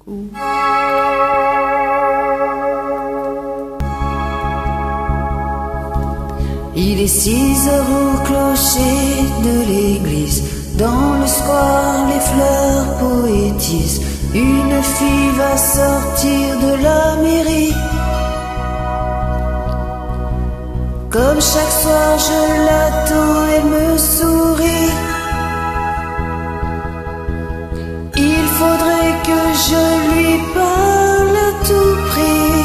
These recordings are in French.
Il est 6 heures au clocher de l'église. Dans le square, les fleurs poétisent. Une fille va sortir de la mairie. Comme chaque soir, je l'attends, elle me sourit. Il faudrait que je lui parle à tout prix.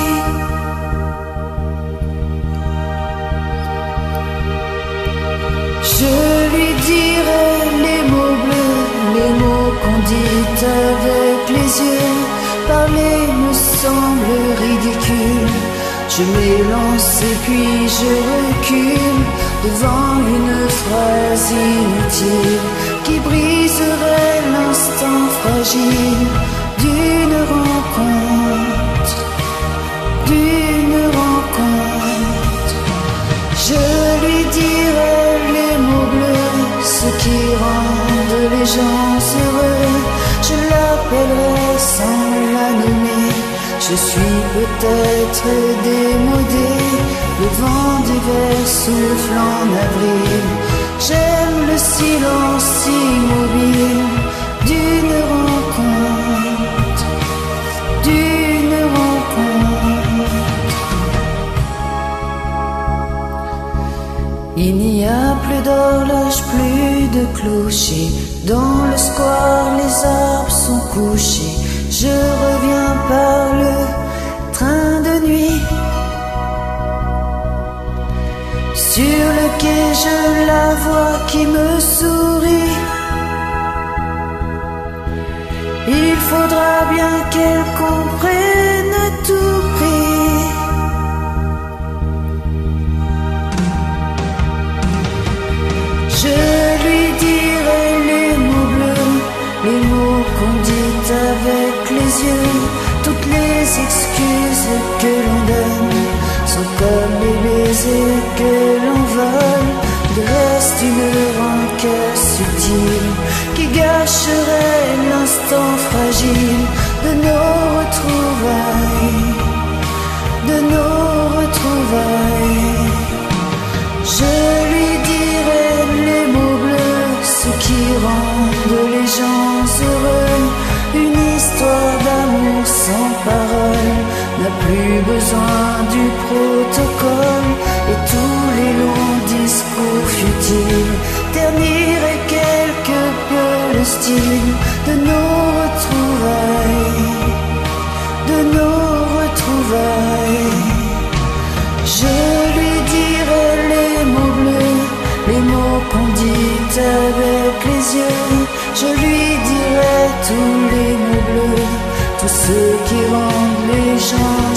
Je lui dirai les mots bleus, les mots qu'on dit avec les yeux. Parler me semble ridicule. Je m'élance et puis je recule devant une phrase inutile qui briserait l'instant fragile d'une rencontre, d'une rencontre. Je lui dirai les mots bleus, ce qui rendent les gens heureux. Je l'appellerai sans la nommer. Je suis peut-être démodé, le vent d'hiver souffle en avril. J'aime le silence immobile d'une rencontre, d'une rencontre. Il n'y a plus d'horloge, plus de clocher. Dans le square, les arbres sont couchés. Je reviens par le train de nuit. Sur le quai, je la vois qui me sourit. Il faudra bien qu'elle comprenne à tout prix. Je lui dirai les mots bleus, les mots qu'on dit avec les yeux. Toutes les excuses que l'on donne sont comme les baisers que l'on vole. Il reste une rancœur subtile qui gâcherait l'instant fragile de nos retrouvailles, de nos retrouvailles. Je lui dirai les mots bleus, ce qui rendent les gens heureux. Une histoire d'amour sans parole n'a plus besoin du protocole. Et tous les longs discours futiles terniraient quelque peu le style de nos retrouvailles, de nos retrouvailles. Je lui dirai les mots bleus, les mots qu'on dit avec les yeux. Je lui dirai tous les mots bleus, tous ceux qui rendent les gens